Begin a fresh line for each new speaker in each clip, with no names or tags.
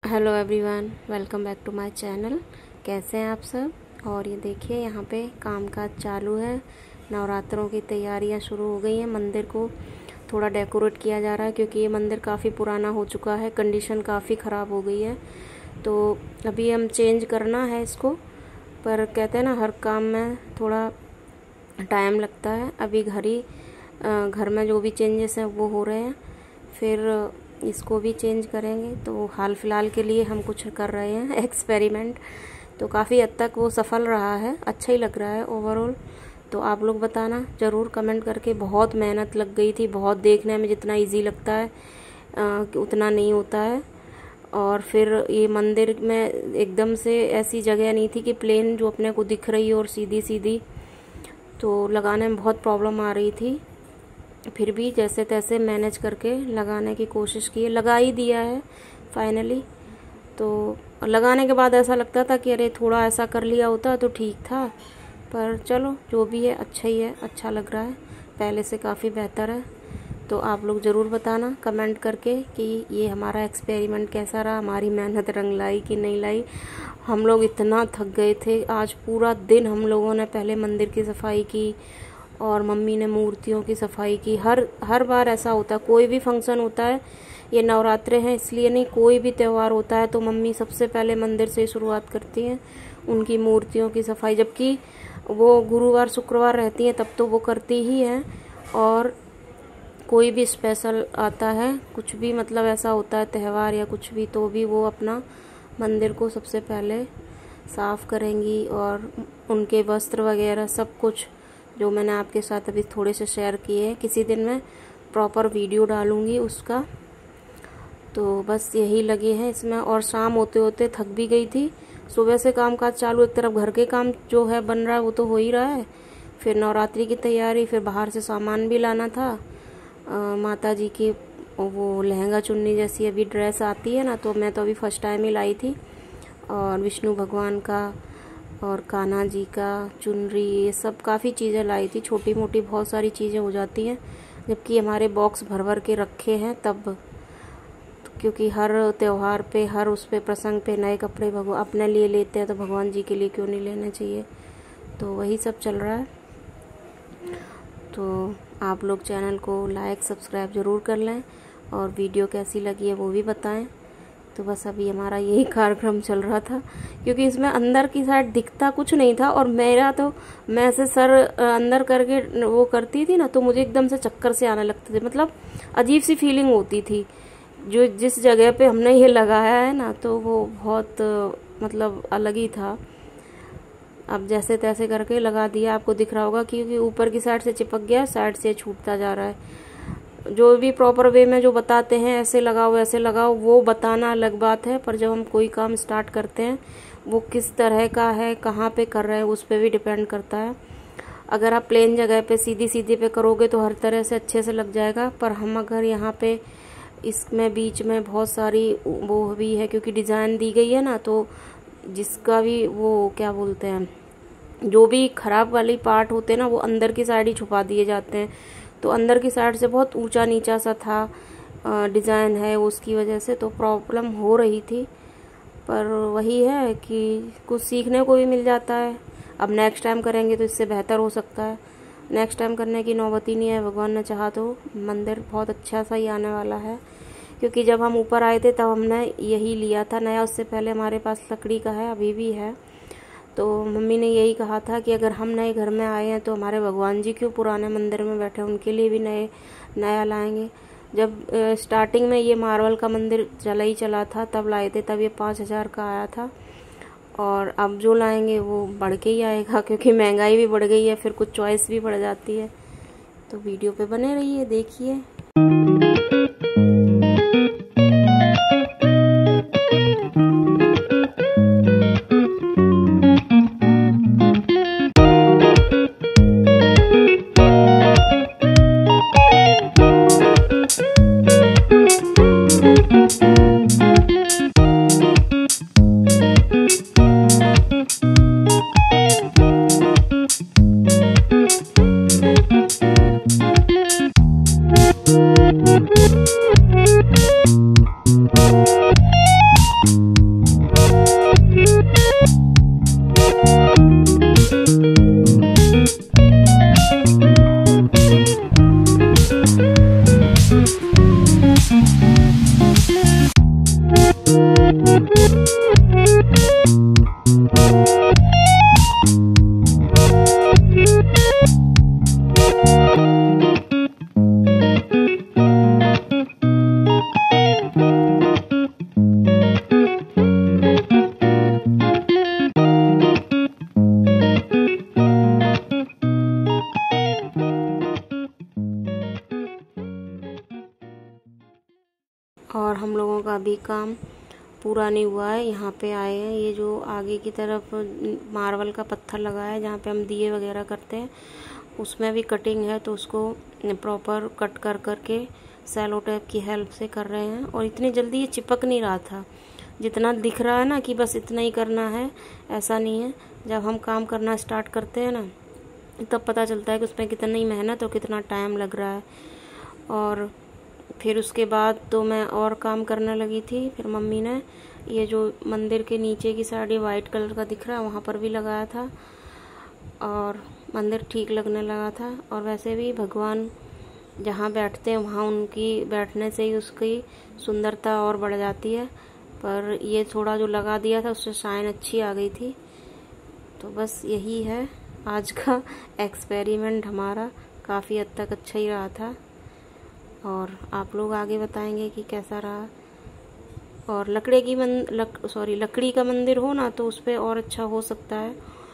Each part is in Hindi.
Hello everyone, welcome back to my channel. कैसे हैं आप सब। और ये देखिए यहाँ पे कामकाज चालू है। नवरात्रों की तैयारियां शुरू हो गई हैं। मंदिर को थोड़ा डेकोरेट किया जा रहा है क्योंकि ये मंदिर काफ़ी पुराना हो चुका है, कंडीशन काफ़ी ख़राब हो गई है। तो अभी हम चेंज करना है इसको, पर कहते हैं ना हर काम में थोड़ा टाइम लगता है। अभी घर में जो भी चेंजेस हैं वो हो रहे हैं, फिर इसको भी चेंज करेंगे। तो हाल फिलहाल के लिए हम कुछ कर रहे हैं एक्सपेरिमेंट। तो काफ़ी हद तक वो सफल रहा है, अच्छा ही लग रहा है ओवरऑल। तो आप लोग बताना ज़रूर कमेंट करके। बहुत मेहनत लग गई थी, बहुत देखने में जितना इजी लगता है उतना नहीं होता है। और फिर ये मंदिर में एकदम से ऐसी जगह नहीं थी कि प्लेन जो अपने को दिख रही हो और सीधी सीधी, तो लगाने में बहुत प्रॉब्लम आ रही थी। फिर भी जैसे तैसे मैनेज करके लगाने की कोशिश की, लगा ही दिया है फाइनली। तो लगाने के बाद ऐसा लगता था कि अरे थोड़ा ऐसा कर लिया होता तो ठीक था, पर चलो जो भी है अच्छा ही है, अच्छा लग रहा है, पहले से काफ़ी बेहतर है। तो आप लोग ज़रूर बताना कमेंट करके कि ये हमारा एक्सपेरिमेंट कैसा रहा, हमारी मेहनत रंग लाई कि नहीं लाई। हम लोग इतना थक गए थे, आज पूरा दिन हम लोगों ने पहले मंदिर की सफाई की और मम्मी ने मूर्तियों की सफाई की। हर बार ऐसा होता है, कोई भी फंक्शन होता है, ये नवरात्रे हैं इसलिए नहीं, कोई भी त्यौहार होता है तो मम्मी सबसे पहले मंदिर से शुरुआत करती हैं, उनकी मूर्तियों की सफाई। जबकि वो गुरुवार शुक्रवार रहती हैं तब तो वो करती ही हैं, और कोई भी स्पेशल आता है, कुछ भी मतलब ऐसा होता है त्यौहार या कुछ भी, तो भी वो अपना मंदिर को सबसे पहले साफ करेंगी। और उनके वस्त्र वगैरह सब कुछ जो मैंने आपके साथ अभी थोड़े से शेयर किए हैं, किसी दिन मैं प्रॉपर वीडियो डालूंगी उसका। तो बस यही लगे हैं इसमें। और शाम होते होते थक भी गई थी। सुबह से काम काज चालू, एक तरफ घर के काम जो है बन रहा है वो तो हो ही रहा है, फिर नवरात्रि की तैयारी, फिर बाहर से सामान भी लाना था। माता जी की वो लहंगा चुन्नी जैसी अभी ड्रेस आती है ना, तो मैं तो अभी फर्स्ट टाइम ही लाई थी। और विष्णु भगवान का और कान्हा जी का चुनरी, ये सब काफ़ी चीज़ें लाई थी, छोटी मोटी बहुत सारी चीज़ें हो जाती हैं। जबकि हमारे बॉक्स भर भर के रखे हैं तब, क्योंकि हर त्यौहार पे, हर उस पे प्रसंग पे नए कपड़े भगवान अपने लिए लेते हैं, तो भगवान जी के लिए क्यों नहीं लेने चाहिए। तो वही सब चल रहा है। तो आप लोग चैनल को लाइक सब्सक्राइब ज़रूर कर लें, और वीडियो कैसी लगी है वो भी बताएं। तो बस अभी हमारा यही कार्यक्रम चल रहा था, क्योंकि इसमें अंदर की साइड दिखता कुछ नहीं था, और मेरा तो मैं ऐसे सर अंदर करके वो करती थी ना, तो मुझे एकदम से चक्कर से आने लगते थे, मतलब अजीब सी फीलिंग होती थी। जो जिस जगह पे हमने ये लगाया है ना, तो वो बहुत मतलब अलग ही था। अब जैसे तैसे करके लगा दिया, आपको दिख रहा होगा क्योंकि ऊपर की साइड से चिपक गया, साइड से छूटता जा रहा है। जो भी प्रॉपर वे में जो बताते हैं ऐसे लगाओ ऐसे लगाओ, वो बताना अलग बात है, पर जब हम कोई काम स्टार्ट करते हैं वो किस तरह का है, कहाँ पे कर रहे हैं, उस पर भी डिपेंड करता है। अगर आप प्लेन जगह पे सीधी सीधी पे करोगे तो हर तरह से अच्छे से लग जाएगा, पर हम अगर यहाँ पे इसमें बीच में बहुत सारी वो भी है, क्योंकि डिज़ाइन दी गई है ना, तो जिसका भी वो क्या बोलते हैं, जो भी खराब वाली पार्ट होते हैं ना, वो अंदर की साइड ही छुपा दिए जाते हैं। तो अंदर की साइड से बहुत ऊंचा नीचा सा था डिज़ाइन है, उसकी वजह से तो प्रॉब्लम हो रही थी। पर वही है कि कुछ सीखने को भी मिल जाता है। अब नेक्स्ट टाइम करेंगे तो इससे बेहतर हो सकता है। नेक्स्ट टाइम करने की नौबत ही नहीं है, भगवान ने चाहा तो मंदिर बहुत अच्छा सा ही आने वाला है। क्योंकि जब हम ऊपर आए थे तब हमने यही लिया था नया, उससे पहले हमारे पास लकड़ी का है, अभी भी है। तो मम्मी ने यही कहा था कि अगर हम नए घर में आए हैं तो हमारे भगवान जी क्यों पुराने मंदिर में बैठे, उनके लिए भी नया लाएंगे। जब स्टार्टिंग में ये मार्बल का मंदिर चला ही चला था तब लाए थे, तब ये 5,000 का आया था। और अब जो लाएंगे वो बढ़ के ही आएगा, क्योंकि महंगाई भी बढ़ गई है, फिर कुछ चॉइस भी बढ़ जाती है। तो वीडियो पे बने रहिए, देखिए। अभी काम पूरा नहीं हुआ है। यहाँ पे आए हैं, ये जो आगे की तरफ मार्बल का पत्थर लगा है जहाँ पे हम दिए वगैरह करते हैं, उसमें भी कटिंग है, तो उसको प्रॉपर कट कर करके सेलो टेप की हेल्प से कर रहे हैं। और इतनी जल्दी ये चिपक नहीं रहा था, जितना दिख रहा है ना कि बस इतना ही करना है, ऐसा नहीं है। जब हम काम करना स्टार्ट करते हैं ना, तब पता चलता है कि उसमें कितनी मेहनत और कितना टाइम लग रहा है। और फिर उसके बाद तो मैं और काम करने लगी थी। फिर मम्मी ने ये जो मंदिर के नीचे की साइड ये वाइट कलर का दिख रहा है, वहाँ पर भी लगाया था और मंदिर ठीक लगने लगा था। और वैसे भी भगवान जहाँ बैठते हैं वहाँ उनकी बैठने से ही उसकी सुंदरता और बढ़ जाती है। पर ये थोड़ा जो लगा दिया था उससे शाइन अच्छी आ गई थी। तो बस यही है आज का एक्सपेरिमेंट हमारा, काफ़ी हद तक अच्छा ही रहा था। और आप लोग आगे बताएंगे कि कैसा रहा। और लकड़ी का मंदिर हो ना तो उस पर और अच्छा हो सकता है,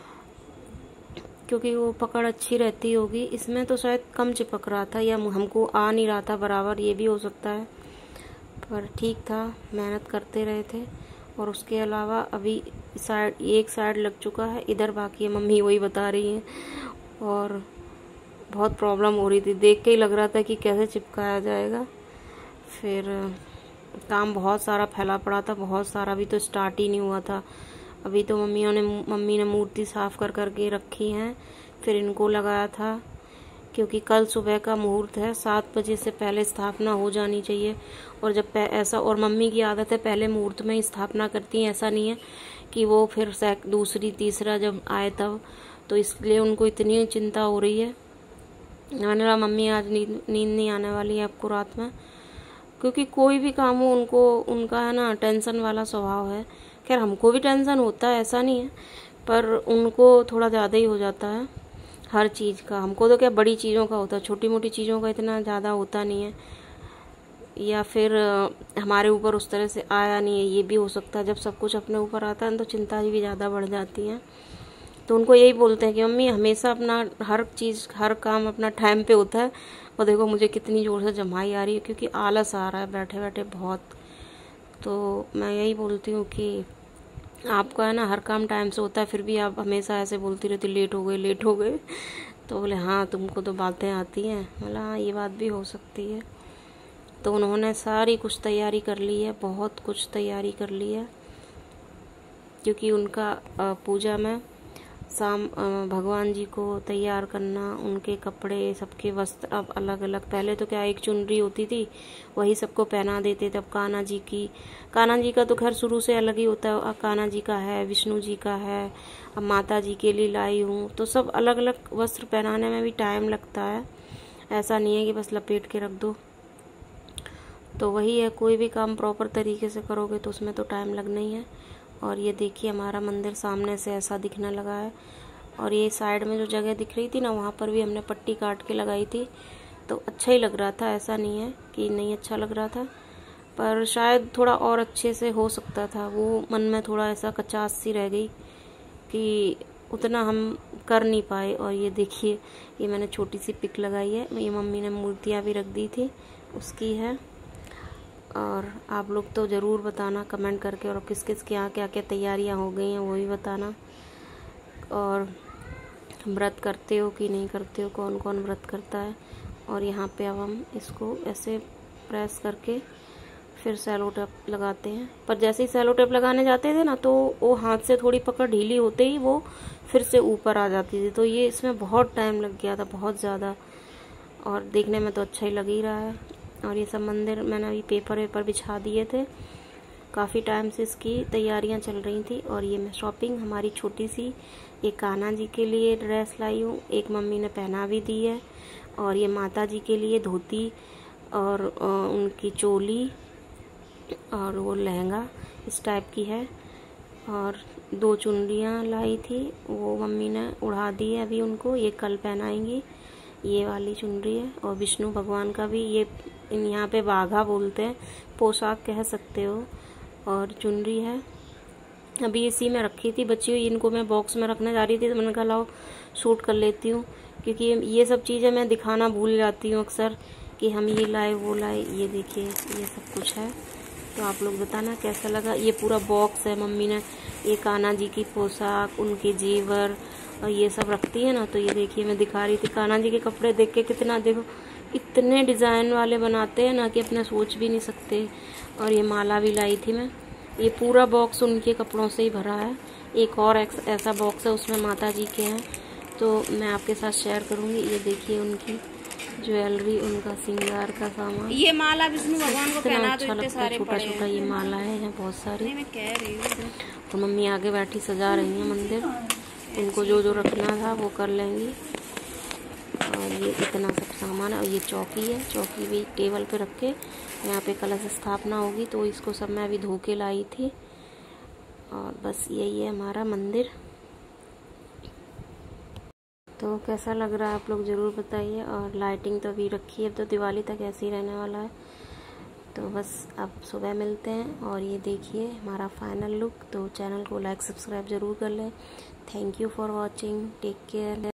क्योंकि वो पकड़ अच्छी रहती होगी। इसमें तो शायद कम चिपक रहा था या हमको आ नहीं रहा था बराबर, ये भी हो सकता है। पर ठीक था, मेहनत करते रहे थे। और उसके अलावा अभी एक साइड लग चुका है, इधर बाकी है, मम्मी वही बता रही हैं। और बहुत प्रॉब्लम हो रही थी, देख के ही लग रहा था कि कैसे चिपकाया जाएगा। फिर काम बहुत सारा फैला पड़ा था, बहुत सारा, अभी तो स्टार्ट ही नहीं हुआ था। अभी तो मम्मी ने मूर्ति साफ कर करके रखी हैं, फिर इनको लगाया था, क्योंकि कल सुबह का मुहूर्त है, 7 बजे से पहले स्थापना हो जानी चाहिए। और जब ऐसा, और मम्मी की आदत है पहले मुहूर्त में ही स्थापना करती हैं, ऐसा नहीं है कि वो फिर दूसरी तीसरा जब आए तब। तो इसलिए उनको इतनी चिंता हो रही है। मैंने कहा मम्मी आज नींद नहीं आने वाली है आपको रात में, क्योंकि कोई भी काम हो उनका है ना टेंशन वाला स्वभाव है। खैर हमको भी टेंशन होता है, ऐसा नहीं है, पर उनको थोड़ा ज़्यादा ही हो जाता है हर चीज़ का। हमको तो क्या बड़ी चीज़ों का होता है, छोटी मोटी चीज़ों का इतना ज़्यादा होता नहीं है, या फिर हमारे ऊपर उस तरह से आया नहीं है, ये भी हो सकता है। जब सब कुछ अपने ऊपर आता है तो चिंता भी ज़्यादा बढ़ जाती है। तो उनको यही बोलते हैं कि मम्मी हमेशा अपना हर काम अपना टाइम पे होता है। और देखो मुझे कितनी ज़ोर से जमाई आ रही है, क्योंकि आलस आ रहा है बैठे बैठे बहुत। तो मैं यही बोलती हूँ कि आपका है ना हर काम टाइम से होता है, फिर भी आप हमेशा ऐसे बोलती रहती लेट हो गए। तो बोले हाँ तुमको तो बातें आती हैं। बोला हाँ ये बात भी हो सकती है। तो उन्होंने सारी कुछ तैयारी कर ली है, बहुत कुछ तैयारी कर ली है, क्योंकि उनका पूजा में भगवान जी को तैयार करना, उनके कपड़े, सबके वस्त्र अब अलग अलग। पहले तो क्या एक चुनरी होती थी, वही सबको पहना देते थे। अब कान्हा जी का तो खैर शुरू से अलग ही होता है। अब कान्हा जी का है, विष्णु जी का है, अब माता जी के लिए लाई हूँ। तो सब अलग अलग वस्त्र पहनाने में भी टाइम लगता है, ऐसा नहीं है कि बस लपेट के रख दो। तो वही है, कोई भी काम प्रॉपर तरीके से करोगे तो उसमें तो टाइम लगना ही है। और ये देखिए हमारा मंदिर सामने से ऐसा दिखने लगा है। और ये साइड में जो जगह दिख रही थी ना, वहाँ पर भी हमने पट्टी काट के लगाई थी, तो अच्छा ही लग रहा था, ऐसा नहीं है कि नहीं अच्छा लग रहा था। पर शायद थोड़ा और अच्छे से हो सकता था, वो मन में थोड़ा ऐसा कचास सी रह गई कि उतना हम कर नहीं पाए। और ये देखिए ये मैंने छोटी सी पिक लगाई है, ये मम्मी ने मूर्तियाँ भी रख दी थी उसकी है। और आप लोग तो ज़रूर बताना कमेंट करके, और किस किस के यहाँ क्या क्या तैयारियाँ हो गई हैं वो भी बताना। और व्रत करते हो कि नहीं करते हो, कौन कौन व्रत करता है। और यहाँ पे अब हम इसको ऐसे प्रेस करके फिर सेलो टेप लगाते हैं। पर जैसे ही सेलो टेप लगाने जाते थे ना, तो वो हाथ से थोड़ी पकड़ ढीली होते ही वो फिर से ऊपर आ जाती थी। तो ये इसमें बहुत टाइम लग गया था, बहुत ज़्यादा। और देखने में तो अच्छा ही लग ही रहा है। और ये सब मंदिर मैंने अभी पेपर बिछा दिए थे, काफ़ी टाइम से इसकी तैयारियां चल रही थी। और ये मैं शॉपिंग हमारी छोटी सी, एक कान्हा जी के लिए ड्रेस लाई हूँ, एक मम्मी ने पहना भी दी है। और ये माता जी के लिए धोती और उनकी चोली और वो लहंगा इस टाइप की है। और 2 चुनरियाँ लाई थी, वो मम्मी ने उड़ा दी है अभी उनको, ये कल पहनाएंगी। ये वाली चुनरी है। और विष्णु भगवान का भी ये यहाँ पे बाघा बोलते हैं, पोशाक कह सकते हो, और चुनरी है। अभी इसी में रखी थी बची हुई, इनको मैं बॉक्स में रखने जा रही थी, तो मैंने कहा लाओ शूट कर लेती हूँ, क्योंकि ये सब चीज़ें मैं दिखाना भूल जाती हूँ अक्सर कि हम ये लाए वो लाए। ये देखिए ये सब कुछ है। तो आप लोग बताना कैसा लगा। ये पूरा बॉक्स है, मम्मी ने ये कान्हा जी की पोशाक, उनके जेवर और ये सब रखती है ना। तो ये देखिए मैं दिखा रही थी कान्हा जी के कपड़े, देख के कितना, देखो इतने डिज़ाइन वाले बनाते हैं ना कि अपने सोच भी नहीं सकते। और ये माला भी लाई थी मैं। ये पूरा बॉक्स उनके कपड़ों से ही भरा है। एक और ऐसा बॉक्स है, उसमें माता जी के हैं, तो मैं आपके साथ शेयर करूँगी। ये देखिए उनकी ज्वेलरी, उनका श्रृंगार का सामान।
ये माला विष्णु भगवान को पहना
अच्छा लगता है, छोटा छोटा ये माला है यहाँ बहुत सारी।
मैं कह रही हूँ
तो मम्मी आगे बैठी सजा रही हैं मंदिर, उनको जो जो रखना था वो कर लेंगी। और ये इतना सब सामान है। और ये चौकी है, चौकी भी टेबल पे रख के यहाँ पे कलश स्थापना होगी, तो इसको सब मैं अभी धो के लाई थी। और बस यही है हमारा मंदिर। तो कैसा लग रहा है आप लोग ज़रूर बताइए। और लाइटिंग तो अभी रखी है, तो दिवाली तक ऐसे ही रहने वाला है। तो बस अब सुबह मिलते हैं। और ये देखिए हमारा फाइनल लुक। तो चैनल को लाइक सब्सक्राइब ज़रूर कर लें। Thank you for watching, take care.